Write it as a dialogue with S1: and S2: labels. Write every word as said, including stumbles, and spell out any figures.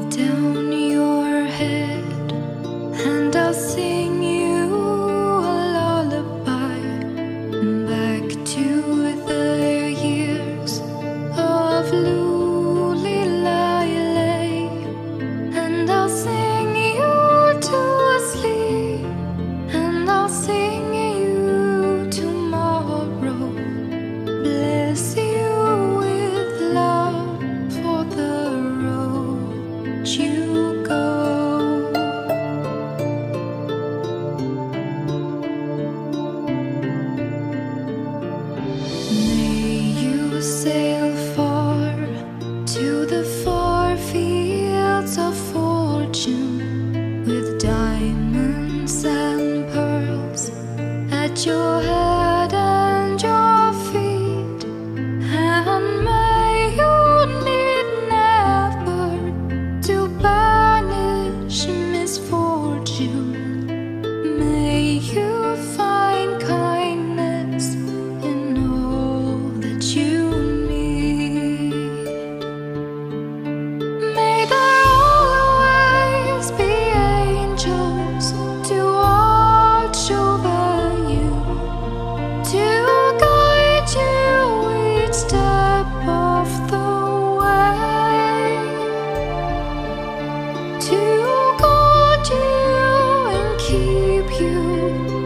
S1: down your head, and I'll sing you a lullaby back to the years of Lulilai, and I'll sing you to sleep, and I'll sing you tomorrow. Bless you with love for the road you go. May you sail far to the far fields of fortune, with diamonds and pearls at your head and your feet, and may you need never to banish misfortune. May you find kindness in all that you need. May there always be angels to watch over you, to guide you each step of the way, to guard you and keep you